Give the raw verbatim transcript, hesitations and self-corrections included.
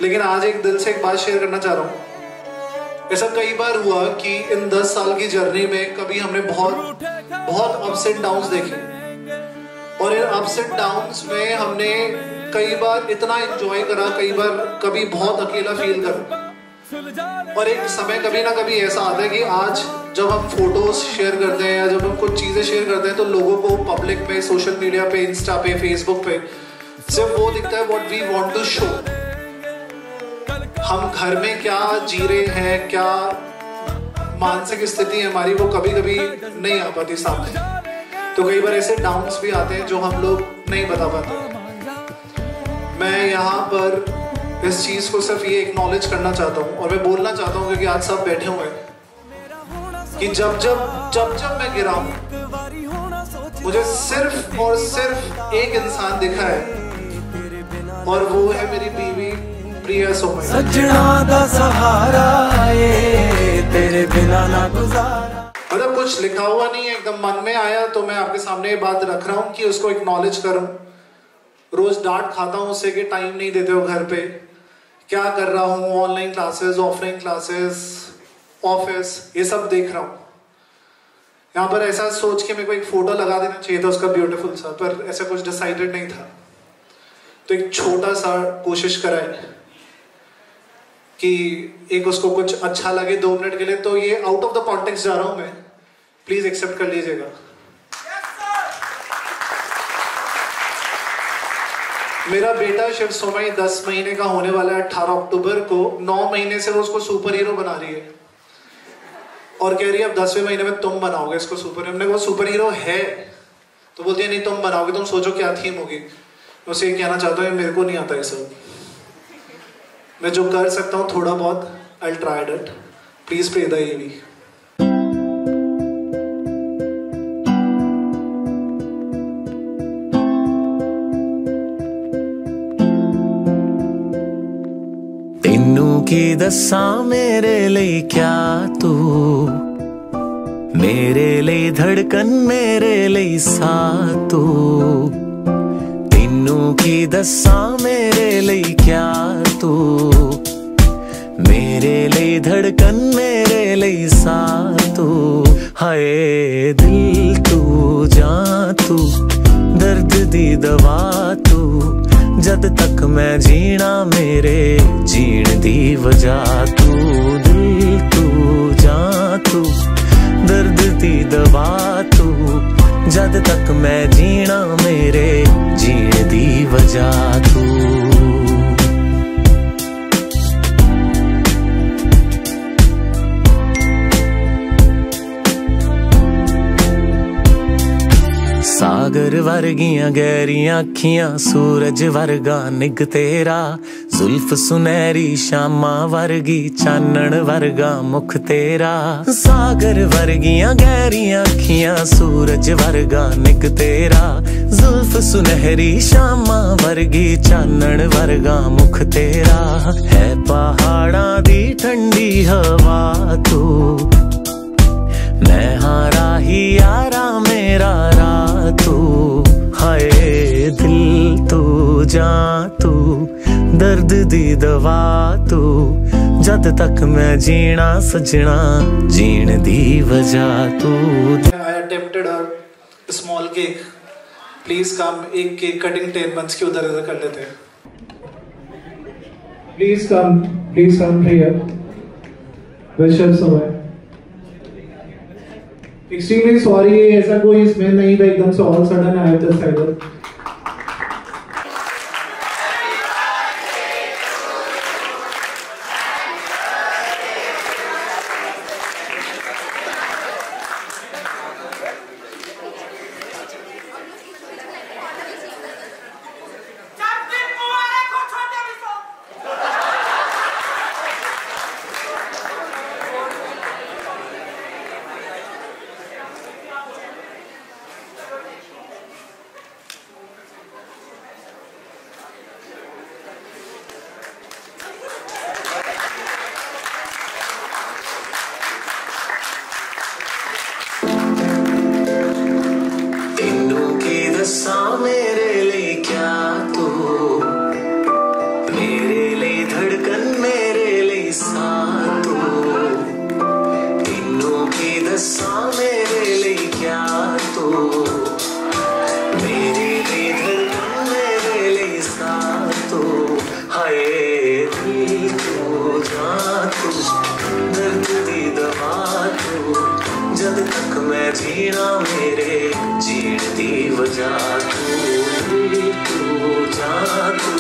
लेकिन आज एक दिल से एक बात शेयर करना चाह रहा हूँ। ऐसा कई बार हुआ कि इन दस साल की जर्नी में कभी हमने बहुत बहुत अप्स एंड डाउन्स देखे, और इन अप्स एंड डाउन्स में हमने कई बार इतना एंजॉय करा, कई बार कभी बहुत अकेला फील करा। और एक समय कभी ना कभी ऐसा आता है कि आज जब हम फोटोज शेयर करते हैं या जब हम कुछ चीजें शेयर करते हैं तो लोगों को पब्लिक पे, सोशल मीडिया पे, इंस्टा पे, फेसबुक पे सिर्फ वो दिखता है what we want to show. हम घर में क्या जी रहे हैं, क्या मानसिक स्थिति है हमारी, वो कभी कभी नहीं आ पाती सामने। तो कई बार ऐसे डाउन्स भी आते हैं जो हम लोग नहीं बता पाते। मैं यहाँ पर इस चीज को सिर्फ ये एक्नॉलेज करना चाहता हूँ और मैं बोलना चाहता हूँ, क्योंकि आज सब बैठे हुए हैं, कि जब जब जब जब मैं गिरा हूँ मुझे सिर्फ और सिर्फ एक इंसान दिखा है, और वो है मेरी बीवी प्रिया सोमई। सजना दा सहारा है, तेरे बिना ना गुजारा। मतलब कुछ लिखा हुआ नहीं है, एकदम मन में आया तो मैं आपके सामने ये बात रख रहा हूँ कि उसको एक्नॉलेज करूँ। रोज डांट खाता हूँ उससे कि टाइम नहीं देते हो घर पे, क्या कर रहा हूँ, online classes, offline classes, office, ये सब देख रहा हूँ। यहाँ पर ऐसा सोच के मेरे को एक फोटो लगा देना चाहिए था उसका ब्यूटीफुल सा, पर ऐसा कुछ डिसाइडेड नहीं था। तो एक छोटा सा कोशिश करा है कि एक उसको कुछ अच्छा लगे दो मिनट के लिए। तो ये आउट ऑफ द कॉन्टेक्स्ट जा रहा हूँ मैं, प्लीज एक्सेप्ट कर लीजिएगा। मेरा बेटा शिव सोमई दस महीने का होने वाला है अठारह अक्टूबर को। नौ महीने से वो उसको सुपर हीरो बना रही है और कह रही है अब दसवें महीने में तुम बनाओगे इसको सुपर। हमने वो सुपर हीरो है तो बोलती है नहीं तुम बनाओगे, तुम सोचो क्या थीम होगी। मैं उसे ये कहना चाहता हूँ मेरे को नहीं आता ये सब, मैं जो कर सकता हूँ थोड़ा बहुत I will try it. Please play the EV. की दसा मेरे लिए क्या तू, मेरे लिए धड़कन, मेरे लिए सा तू। तेनू की दसा मेरे लिए क्या तू, मेरे लिए धड़कन, मेरे लिए सा तू। हाय दिल तू जा तू, दर्द दी दवा तू। जद तक मैं जीना मेरे जीण दी वजह तू। दिल तू जा तू, दर्द दी दवा तू। जद तक मैं जीना मेरे जीण दी वजह तू। सागर वर्गियां गहरियां अखियां, सूरज वर्गा निग तेरा। जुल्फ सुनहरी शामा वर्गी, चानन वर्गा मुख तेरा। सागर वर्गियां गहरियां अखियां, सूरज वर्गा निग तेरा। जुल्फ सुनहरी शामा वर्गी, चानन वर्गा मुख तेरा। है पहाड़ा दी ठंडी हवा तू, मैं हारा ही यारा मेरा रा तू। हाय दिल तू जा तू, दर्द दी दवा तू। जद तक मैं जीना सजना, जीण दी वजह तू। I attempted a small cake. Please come, एक केक कटिंग टेन मंथ्स की उधर इधर कर लेते हैं। Please come, please come here. Shiv Somei. Extremely sorry, ऐसा कोई इसमें नहीं था, एकदम से all sudden I have decided. तू मेरी ली धड़कन मेरे लिए सा तू हाय दिल तू जान तू दर्द दी दवा तू जद तक मैं जीना मेरे जीण दी वजह तू तू जान तू